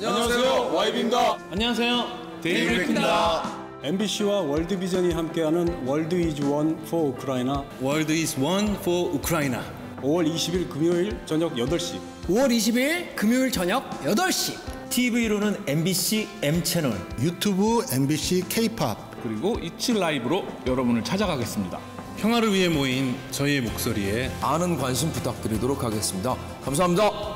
안녕하세요, YB입니다. 안녕하세요, 데이브레이크입니다. MBC와 월드비전이 함께하는 월드 이즈 원 포 우크라이나 월드 이즈 원 포 우크라이나 5월 20일 금요일 저녁 8시 5월 20일 금요일 저녁 8시 TV로는 MBC M채널, 유튜브 MBC K-POP, 그리고 이치 라이브로 여러분을 찾아가겠습니다. 평화를 위해 모인 저희의 목소리에 많은 관심 부탁드리도록 하겠습니다. 감사합니다.